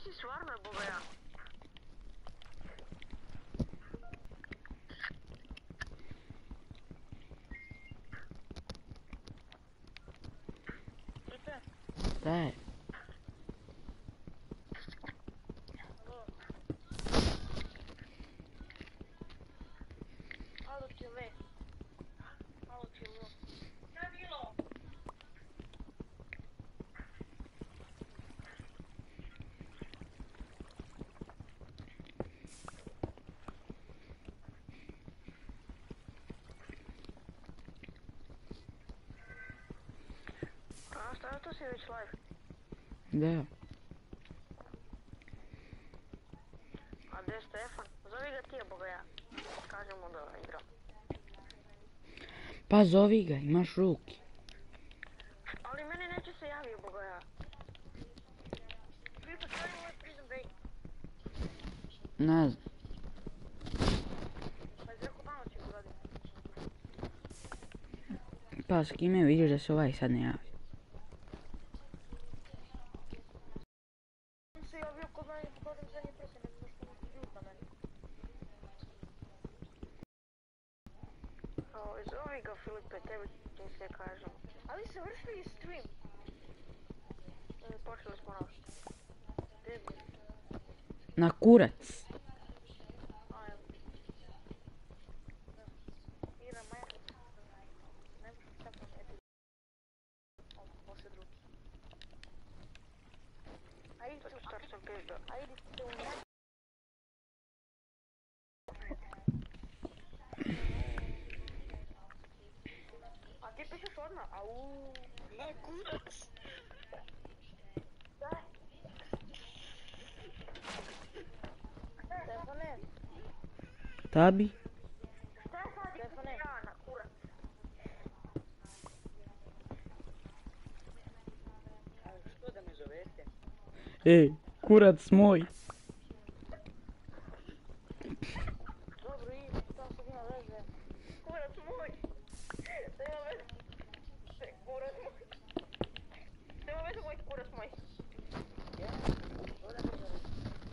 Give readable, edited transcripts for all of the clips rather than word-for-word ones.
si stvarno boga? Šta je? Alo ti le. Alo ti le. Šta je bilo? A šta je to si već live? Da. A gdje je Stefan? Zovi ga ti je boga ja. Kažemo da igram. Pa zovi ga, imaš ruke. Ali meni neće se javio boga ja. Vi postavimo ovaj Prison Break. Ne znam. Pa je zreko tamo će gledati. Pa s kime vidiš da se ovaj sad ne javi? On se javio kod mene i pogledam zadnji prsa, ne znam što mi ljud na meni. Zovi ga Filipe, tebi ti sve kažem. Ali se vršili stream. Počeli smo noć. Debil. Na kurac. Ajde. Ira, Maja. Ne možeš tako ne. Može drugi. Ajde se u startom pizdo. Ajde se u njeg. A ti pišeš odmah? Au. Ne, kurac. Da. Stefane. Tabi? Šta je sad Stefane? Ja, na kurac. Što da me zovete? Kurac moj. Dobro, idi, šta sad ima veze? Kurac moj! Nema veze. Kurac moj. Nema veze moj kurac moj. Ja? Što da me zovete?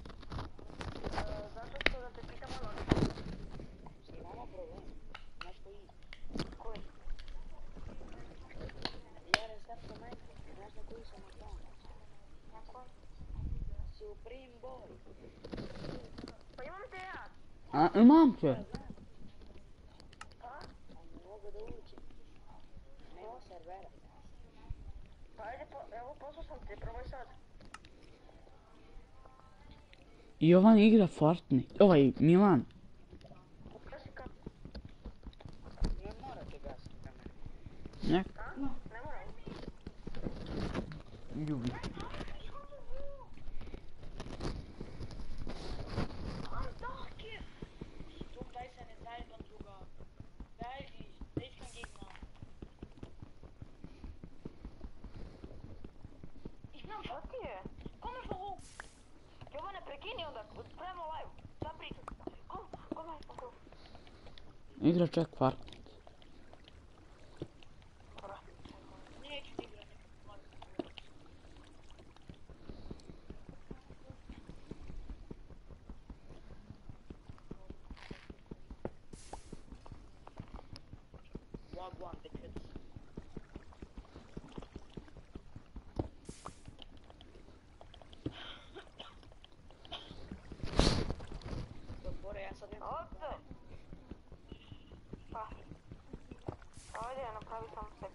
Zato što da te pitam ono. Imamo problem. Znaš koji? Koji? Ja restartam Minecraft. Znaš na koji sam account? Na koji? Supreme Boy. Pa imam te ja. A, imam te. A? A ne mogu da uđem. Nema servera. Pa ajde, evo poslao sam te, probaj sad. Jovan igra Fortnite. Ovaj, Milan. Gasi kam. Ne morate gasiti kameru. Ne? A? Ne moram. Ljubi. Attacke! Du weißt eine Seilbahn sogar. Geil, ich kann Gegner. Ich znam šta ti je? Kome što Jovane, prekini onda, spremamo live. Šta pričat? Kome je to? Igra čak Fortnite. Neću ti igrati. Wagwan bitches. Dobro, ja sad nemam. Ovdje! Pa. Ajde, napravi sam sebi.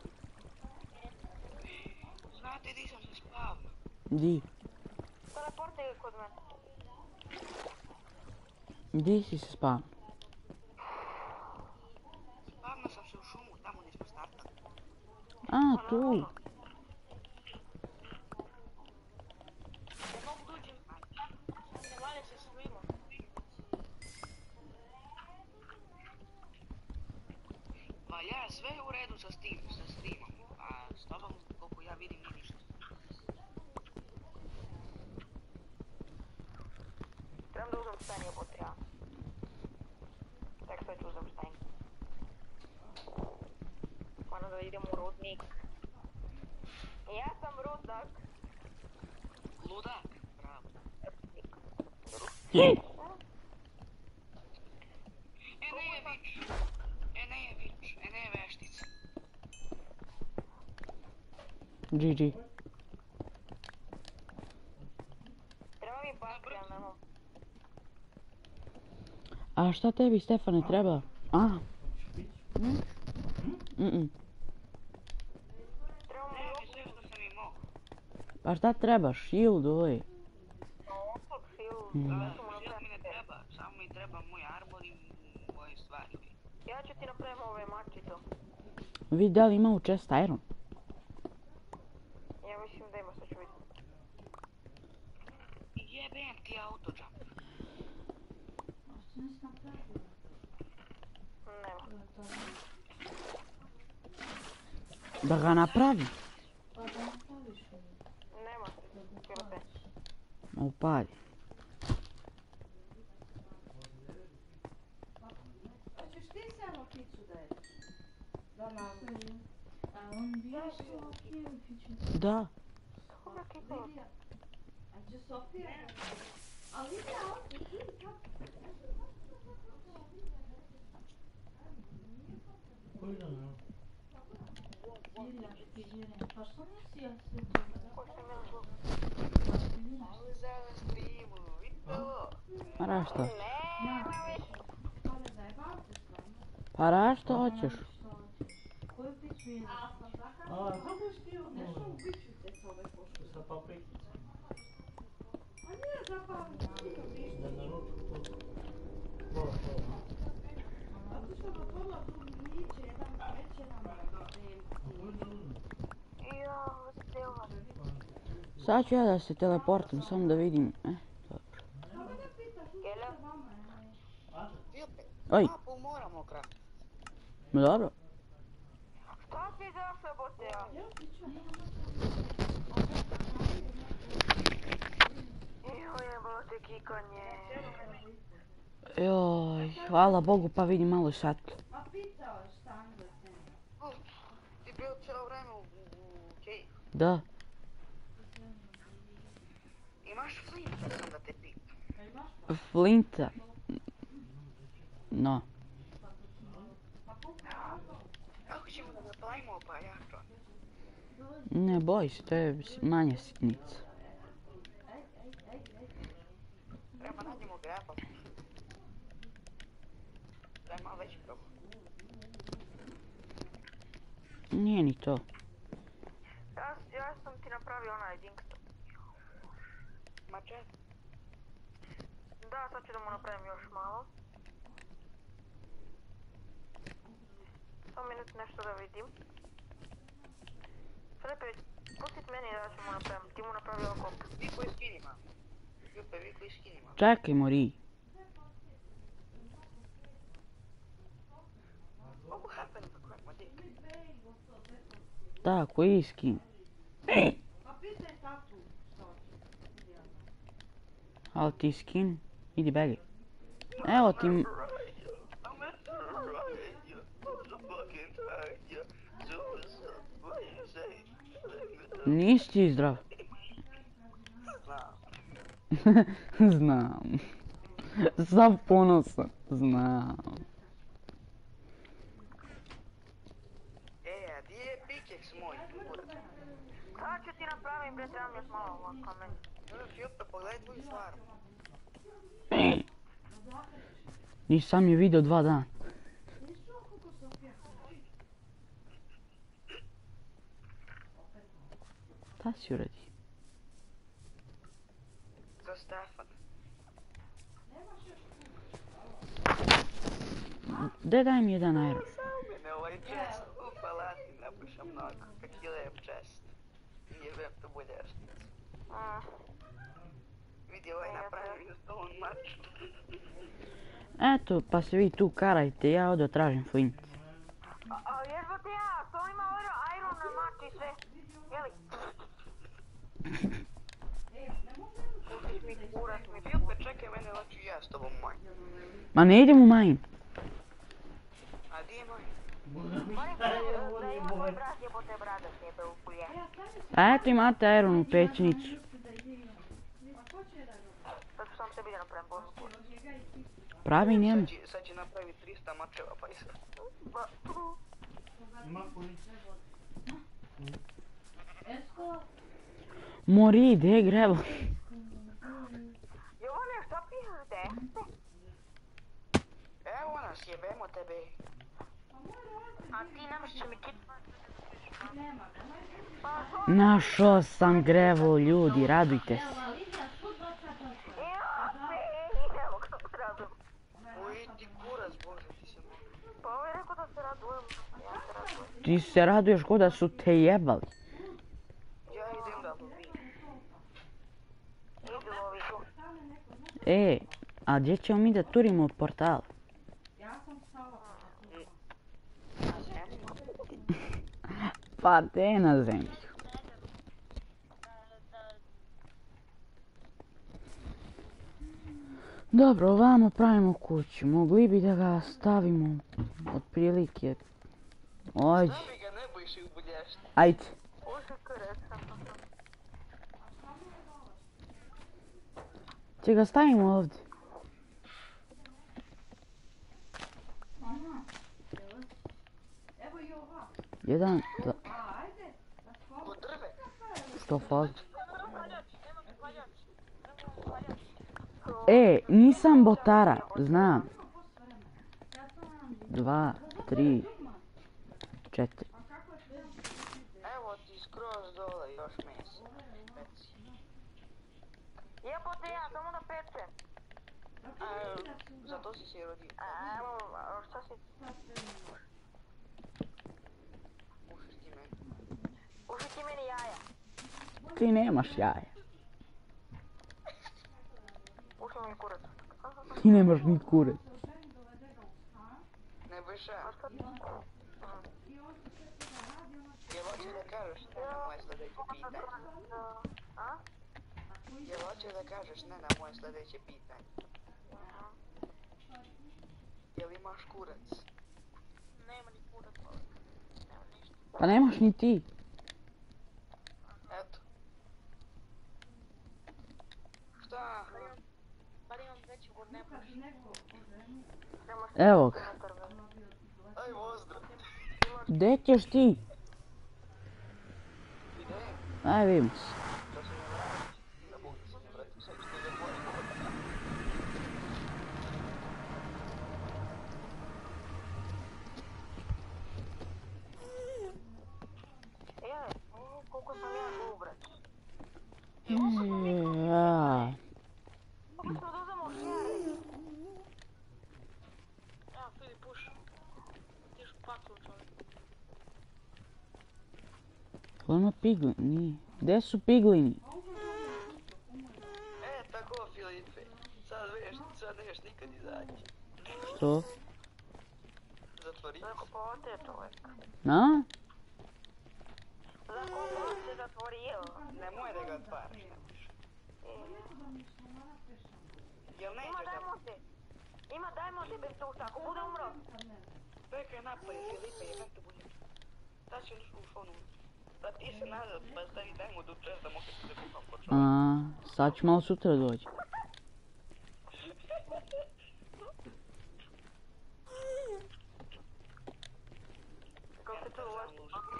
Znate di sam se spavno? Di? Teleportaj ga kod mene. Di si se spavno? Spavno sam se u šumu, tamo gdje smo startali. A, tu. Ne mogu dođem. Ne valja se svima. Ma ja, sve je u redu sa streamom. A s tobom, koliko ja vidim, nije ništa. Trebam da uzem stan jebote ja. Tek sad ću uzem stan. Moram da idem u rudnik. Ja sam rudak. Ludak, bravo. Ene je vič, ene je veštica. GG. Treba mi baklja, nemam. A šta tebi, Stefane, treba? A? Mm-mm. Treba mi Ne, mi sve što sam imao. Pa šta trebaš? Shield, oj. opak shield. Mm. Ja ću mu Shield mi ne napraviti. treba, samo mi treba moj armor i moje stvari. Ja ću ti napraviti ove mači to. Vidi da li ima u chest iron. Ja mislim da ima, sad ću vidjeti. Jebem ti autojump. Nema. Da ga napravi. Nema. Pilote. Ma upali. Hoćeš ti samo picu da jedeš? Da nam... A on bio Sofija u piću. Da. Koga kipalo? Lidija. A će Sofija? A Lidija, ovdje, ti kako? Pa što nisi ja se Ko se meni zlo? Ali za streamu, vidi to. Pa što? Nema više. Ali zajebavate s vama. Pa što hoćeš? Koju piću jedeš? A, sam takav? A, kako si ti odnešao u piću te s ove pošte? Sa paprikicom. A nije zapravo ništa. Da naruču tu. Pola. A ti što ga pola tu liče, jedan već, jedan Ja, zdjela. Sad ću ja da se teleportam, samo da vidim. Dobro. Kako da pitaš, Jele? ušte vama je. Filpe, Oj, mapu moramo kraft. ma dobro. Šta ti zašle, bote ja? Jel piću? Joj, bote kikanje. Joj, hvala Bogu pa vidim malo svetlo. A pitao je šta da se Ti bio cijelo vreme u cave. Da. Imaš flint, sam da te pitam. Flinta. No. Kako ćemo da napravimo paljača? Ne boj se, to je manja sitnica. Treba nađemo graba. Da je malo veći problem. Nije ni to. Ja sam ti napravio onaj Dinkton. Mačet? Da, sad ću da mu napravim još malo. Samo minut nešto da vidim. Filipe, pustit meni da ću mu napravim. Ti mu napravi okop. Vi koji skinima? Filpe, vi koji skinima? Čekaj, Mori. What will happen if I crack my dick? Da, koji skin? Pa pitaj tatu šta hoće. Ali ti skin? Idi begaj. Evo ti... I'm at the right, you fucking right, you suicide, what you say? Nisi ti zdrav. Znam. Sam ponosan. Znam. A di je pickaxe moj? Sad ću ti napravim, bre, trebam još malo ovako meni. Filpe, pogledaj tvoju stvar. Nisam je vidio 2 dana. Šta si uradi? Za Stefan. Daj mi jedan iron. Mene ovaj chest, palati, napišem mnogo, kak je lep chest. I jebem to boljašnicu. Vidi ovaj napravio stone mač. Eto, pa se vi tu karajte, ja odo tražim flint. A jezbote ja, to ima iron na mač i sve. Jeli? Kupiš mi kurac mi. Filpe, čekaj mene, hoću ja s tobom moj. Ma ne idem u mine. A di je moj? Molim te da ima moj brat jebote brada sjebe u kulje. A eto imate iron u pećnicu. Sad ću sam ću tebi da napravim Božu kurac. Pravi njemu. Sad će napraviti 300 mačeva, pa i sad. Ima kuni? Esko, Mori, gdje je grevo? Jovane, šta pišete? Evo nas, jebemo tebe. A ti nemaš će mi kit... nema ga. Našao sam grevo, ljudi, radujte se. Evo, Lidija, sud bacata. Ne mogu da se radujem. Uj, ti kurac, Bože, ti se mogu. Pa ovo je rekao da se radujem. Ja se radujem. Ti se raduješ ko da su te jebali. Ja idem da lovim. Idi lovi tu. E, a gdje ćemo mi da turimo od portala? Ja sam stala. Na zemlju. Pa te na zemlju. Dobro, ovamo pravimo kuću. Mogli bi da ga stavimo otprilike. Ođe, Stavi ga, ne bojiš i ubudjaš. ajde. Uši kurac. Če ga stavimo ovdje. Evo i ova. Jedan, dva, A, ajde. Kod drve. što fali. E, nisam botara, znam. 2, 3, 4. Evo ti skroz dole još mesa. Peci. Jebote ja, samo da pečem. Zato si se rodio. A evo, šta si... Ušiš ti meni. Uši ti meni jaja. Ti nemaš jaja. Uši mi kurac. Ti nemaš ni kurac. Ne bojiš ja. A šta ti? Jel hoće da kažeš ne na moje sljedeće pitanje? A? Jel hoće da kažeš ne na moje sljedeće pitanje? Jel imaš kurac? Nema ni kurac. Nema ništa. Pa nemaš ni ti. Eto. Šta? Bar imam veći vod ne puši. Evo ga. Aj pozdrav. Gdje ćeš ti? Ide? Aj, vidimo se. Da se ne vrati. Da Bog da se ne vrati. Sad ću ti da pojem. Koliko sam ja gul, brać. Ja. Opet smo da uzemo šjere. Evo, Filip, puš. Tiš u paklu, čovjek. Ono piglin, nije. Gdje su piglini? Tako Filipe. Sad neš nikad izaći. Što? Zatvori se. Zakopavate, čovjek. Na? Zakopavate, zatvorio. Nemoj da ga otvaraš, ne možeš. Jel Ima nećeš da... dajmote. Ima dajmote bez tušta, ako bude umro. Čekaj napoj Filipe, jebem te bude. Da će ušao onu. Da ti se nazad, pa stavi daj mu do čas da mogu se kupam po čovjeku. A, sad ću malo sutra doći. Kako se to ulazi?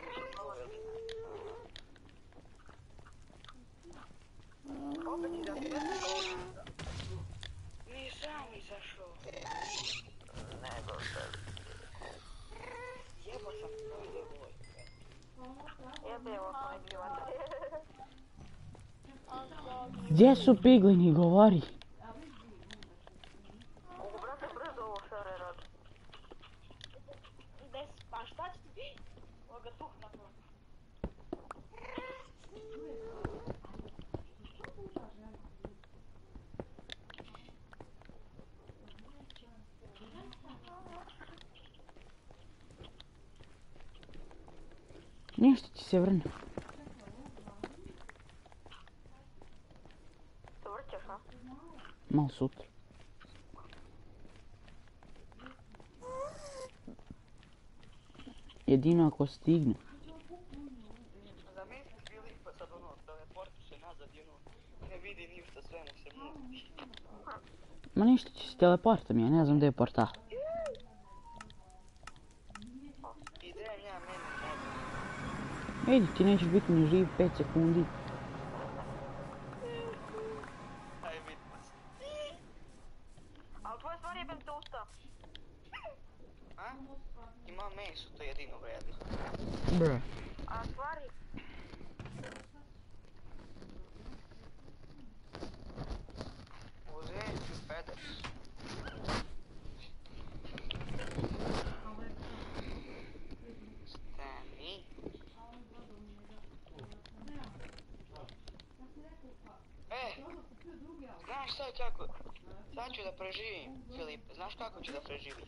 Opet ti da se nisam izašao. Nego sad. Jebo sam tvoj devojka. Jebe ovo ako ne pljuvate. Gdje su piglini, govori. Mogu brate brzo ovo šare radi. Pa šta će ti? Ovoga tuhna to. Nešto će se vrnuti. To vrćeš, a? Malo sutra. Jedino ako stigne. Zamisli Filipa sad ono, teleporti se nazad i ono, vidi ništa, sve mu se muti. Ma ništa će se teleportom, ja ne znam gdje je portal. Idem ja, meni. Idi, ti nećeš biti ni živ 5 sekundi. Aj, vidimo se. Ali tvoje stvari jebem te usta. A? Ima meso, to je jedino vredno. Bro. A stvari? Uzet ću FedEx. Stani. Znaš sad kako? Sad ću da preživim, Filipe. Znaš kako ću da preživim?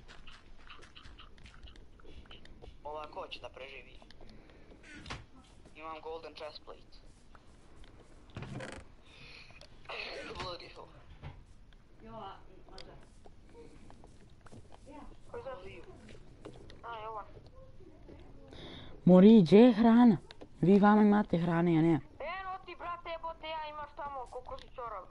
Ovako ću da preživim. Imam golden chestplate. Bloody hell. Koji zove? A, Jovan. Mori, gdje je hrana? Vi vama imate hrane, ja ne. Eno ti, brate, jebote, ja imaš tamo koliko si čorav.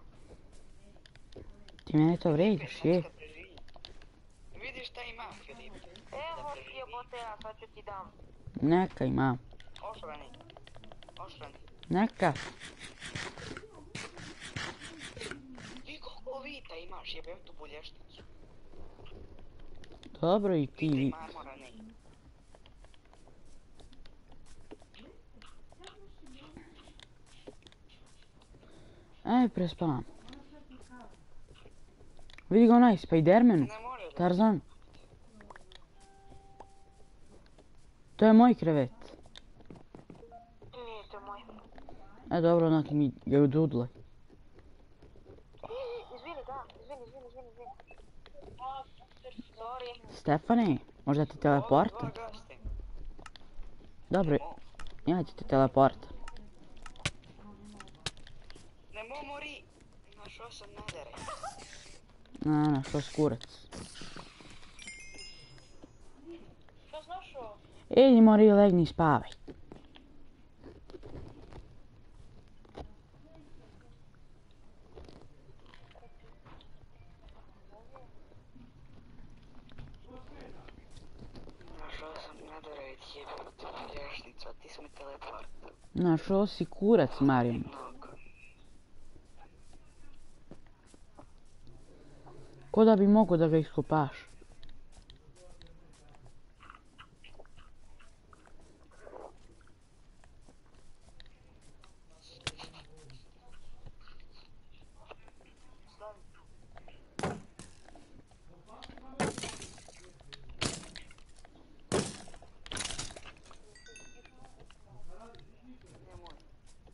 Ti mene to vrediš, je? Da preživim. Vidiš šta imam, Filipe. Evo ti, jebote, ja sad ću ti dam. Neka imam. Ošrani. Ošrani. Neka. Vi koliko vita imaš, jebem tu bulješnicu. Dobro i ti. Vita i marmora ne. Aj, prespavam. Vidi ga onaj, Spidermanu. Ne može da... Tarzan. To je moj krevet. Nije to moj. E dobro, onak mi ga ududlaj. Izvini, da, izvini. Sorry. Stefane, možda ti teleporta? Dva gaste. Dobro, ja ću ti teleporta. Nemo mori. Našao sam nadere. Na, što skurac. Šta si našao? Idi Mori, legni i spavaj. Našao sam nadere i jebem tu bulješnicu, a ti si mi teleport. Našao si kurac, Marijan. Mnogo. Ko da bi mogo da ga iskopaš? Nemoj.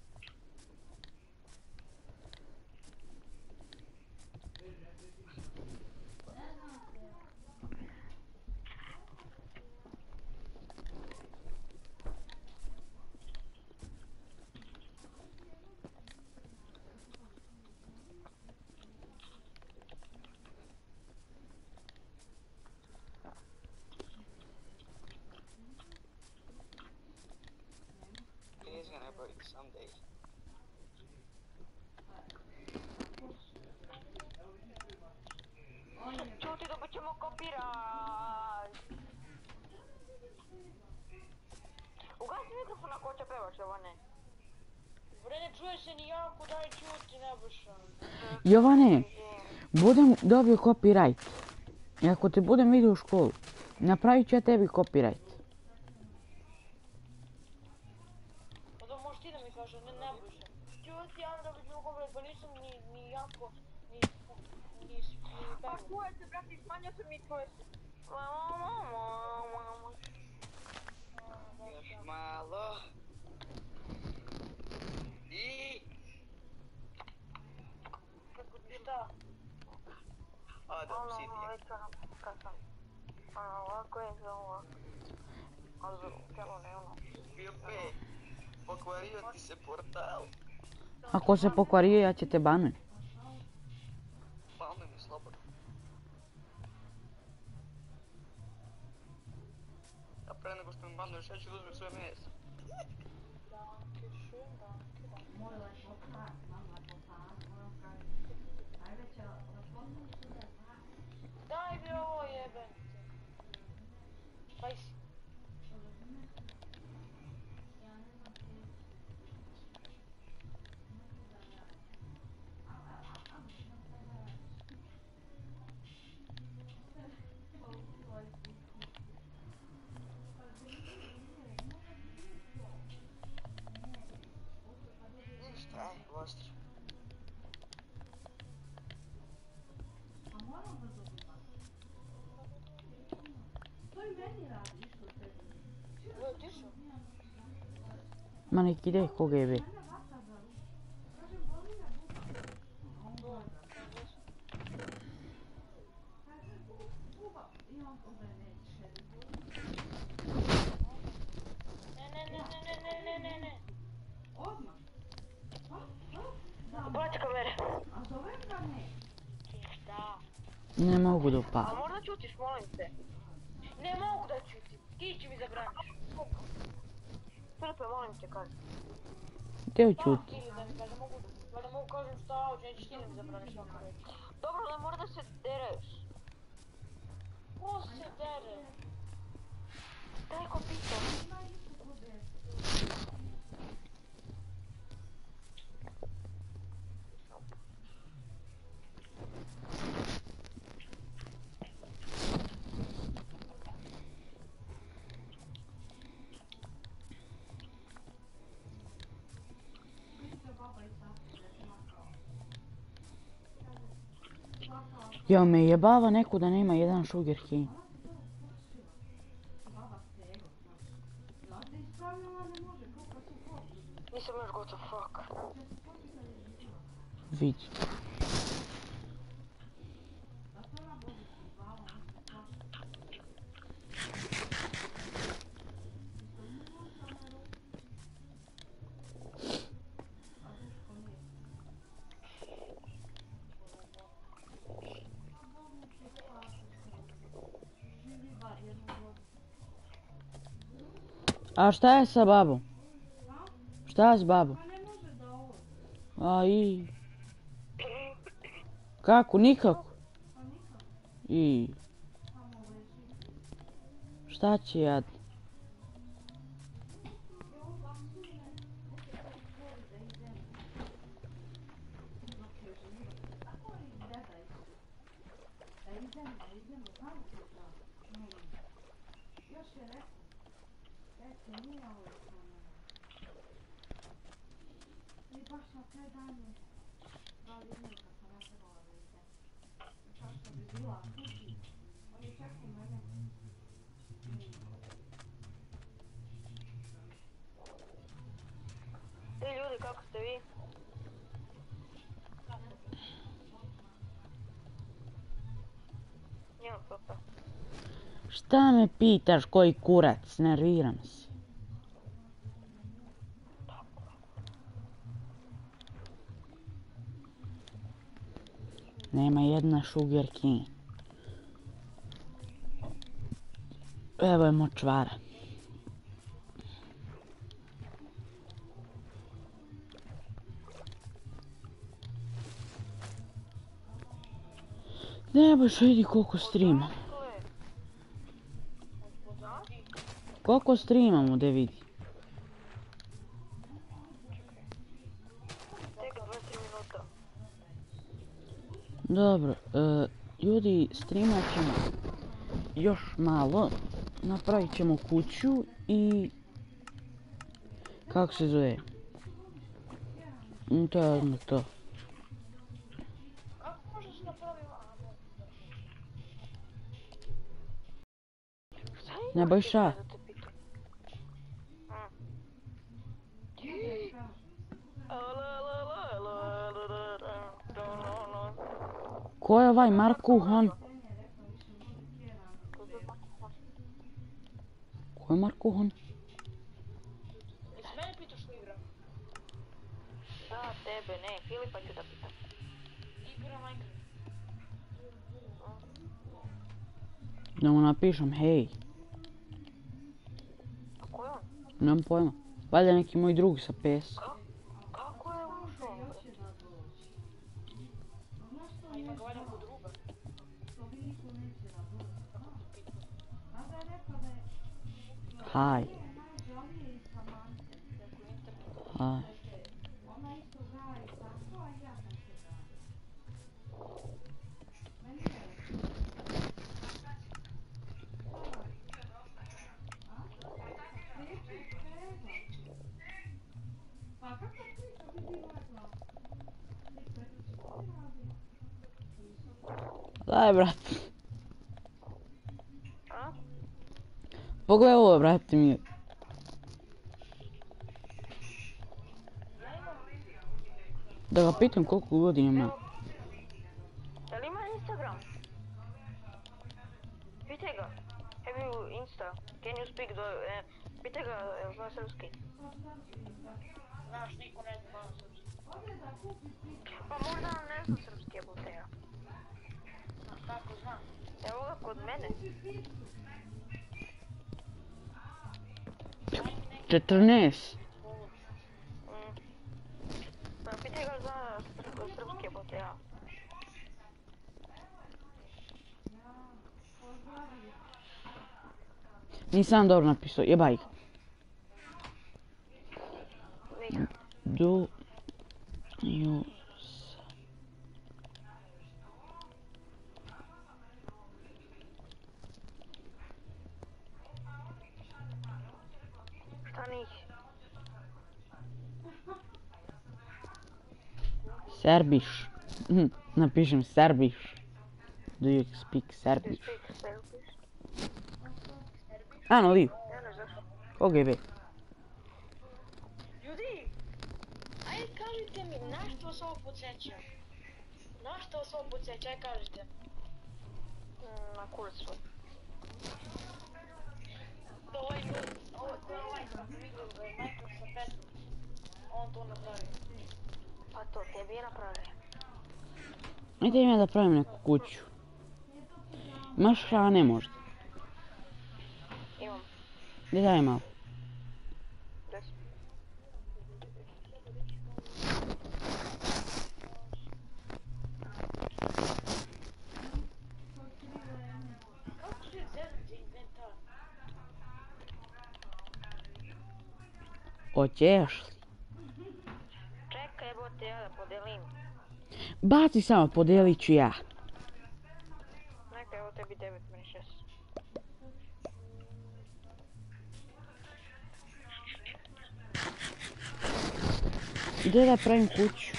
It is gonna break someday. Čuti, dobit ćemo kopiraj. Ugasi mikrofon ako hoće pevaš, Jovane. Bre, ne čuje se ni jako, daj čuti, ne bušam. Jovane, budem dobio copyright. I ako te budem vidio u školu, napravit ću ja tebi copyright. Pa da možeš ti da mi kaže, ne bušam. Čuti, ja da bit ćemo kopiraj, pa nisam ni jako, ni Pa čuje se, brate, smanjio sam i čuje se. Još malo. I... Šta? Ode obsidijan. Već kad sam. Ovako je za ovako. Ali telo ne ono. Filipe, pokvario ti se portal. Ako se pokvario, ja ću te banuti. Palme mi slobodno. A pre nego što mi banuješ, ja ću da uzmem sve meso. Moj lepo, tak, mam lepo, tak. Ma nek ide ko GB. Ne. Baci kamere. A zovem ga ne? Da. Ne mogu da A upalim. možda čutiš, molim te. Ne mogu da čutim. Ti će mi zabraniš. Filipe, molim te, kaži. Gdje čuti? Ili da mi kaže, da mogu kažem šta hoću, nećeš ti da mi zabraniš ovako reći. Dobro, ali mora da se dereš. Ko se dere? Daj ko pita. Jel me jebava neko da nema jedan sugar cane? Nisam još gotov, fuck. Vidi. A šta je sa babom? Šta je s babom? A i... Kako? Nikako? I... Šta će jad? Ljudi, kako ste vi? Njeno papa. Šta me pitaš koji kurac? Nerviram se. Nema jedna sugar cane. Evo je močvara. Ne baš vidi koliko streama. Koliko streamamo da vidi. Tek 20 minuta. Dobro, ljudi, streamat ćemo još malo. Napravit ćemo kuću i... Kako se zove? To je odmah to. Ne boj šta? Ko je ovaj Markuhan? Ko je Markuhan? Jesi mene pitaš što igram? Da, tebe, ne, Filipa ću da pitam. Igra Minecraft. Da mu napišem hej. A ko je on? Nemam pojma. Valjda neki moj drug sa PS. Kako je ušao? A ima ga valjda kod druga. Haj. Haj. Daj, brat. A? Pogledaj ovo, brate mi. Da ga pitam koliko godina ima. Jel ima Instagram? Pitaj ga. Have you Insta? Can you speak pitaj ga, jel zna srpski? Znaš, niko ne zna malo srpski. Pa možda on ne zna srpski, jebote ja. A kako zna? Evo ga kod mene. 14. Pa pitaj ga za srpski, jebote ja. Nisam dobro napisao, jebaj ga. Nik. Do you... Šta njih? Serbiš. Napišem Serbiš. Do you speak You Serbiš? speak Serbish? Ano, li. Ja ne znaš. OGB. Ljudi, ajde kažite mi, na što vas ovo podsjeća? Na što vas ovo podsjeća, ajde kažite. Na kurac svoj. To je ovaj sam vidio da je Minecraft sa Petom. On to napravi. Pa to tebi je napravio. Ajde ja da pravim neku kuću. Imaš hrane možda? Imam. Gdje daj malo? 10. Kako se zezam za inventar? Hoćeš li? Čekaj, jebote ja da podelim. Baci samo, podijelit ću ja. Neka, evo tebi 9, meni 6. Gdje da pravim kuću?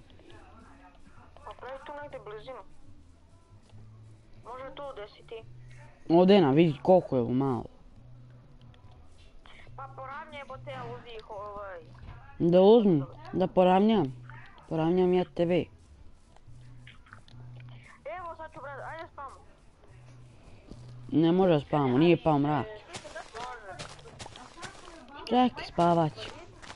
Pa pravi tu negdje blizinu. Može tu gdje si ti. Ovdje vidi koliko je ovo malo. Pa poravnje jebote ja uzdi ih ovaj. Da uzmem, da poravnjam. Poravnjam ja TV. Evo sad ću brati, ajde spamo. Ne može spavamo, nije pao mrak. Može. Čekaj, spavat ću.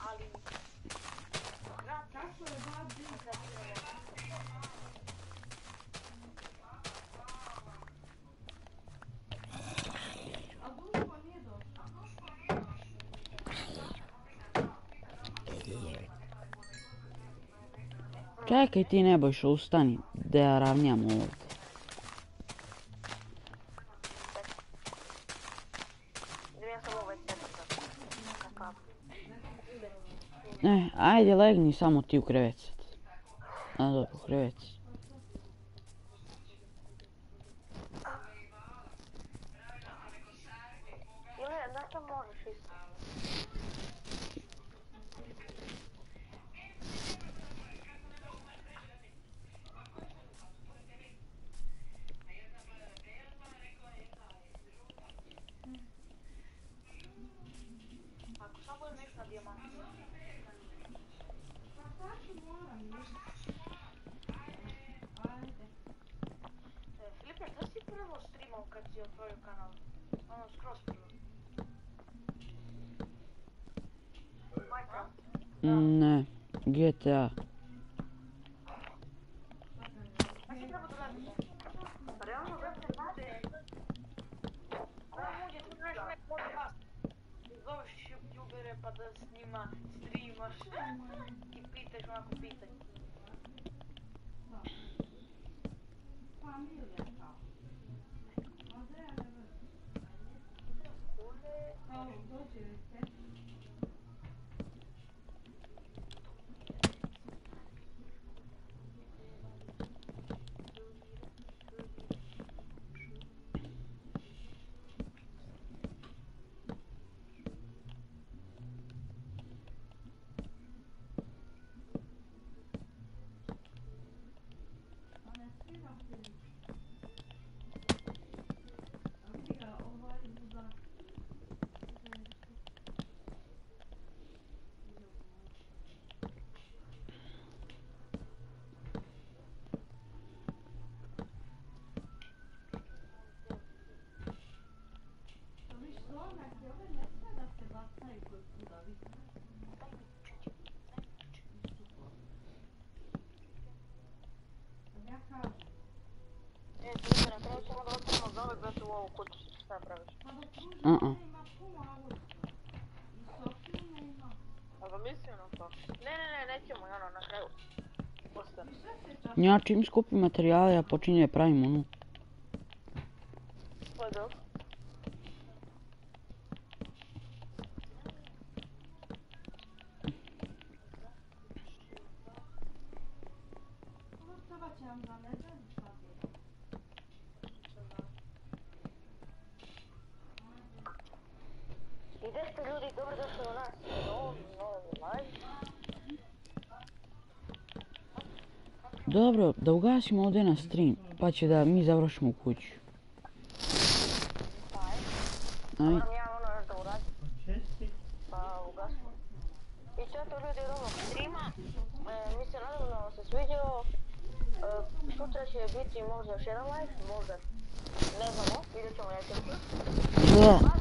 Čekaj ti Nebojša, ustani da ja ravnjam ovdje. Idem ja sam ovaj setak da spam. Ajde legni samo ti u krevet sad. A dobro, u krevet. Ili na što možeš isto? Ako sam budem nešto na dijamantu. Filipe, da si prvo streamao kad si otvorio kanal? Ono, skroz prvo. Minecraft. Ne, GTA. Pa si treba da radite. Realno, brate, znate? Ovdje tu nešto nek podcast. Zoveš youtubere pa da s njima streamaš i pitaš onako pitanje. Nemoj brate u ovu kuću, šta praviš? Pa do pruža Uh-uh. ima puno auta. I Sofijuna ima. A pa mislim na to. Ne, nećemo, ono, na kraju. Ostane. I šta se čas? Ja čim skupim materijale, ja počinjem da pravim onu. Pa dobro. Treba će nam za nedelju šta bude. I gdje ste ljudi, dobro došli u nas. Novi live. Dobro, da ugasimo ovdje na stream, pa će da mi završimo u kući. Aj. Moram ja ono još da uradim, Česti. pa ugasimo. I to je to ljudi od ovog streama. Mi se nadamo da vam se sviđao. Sutra će biti možda još jedan live, možda ne znamo, vidjet ćemo ja ćemo. Da.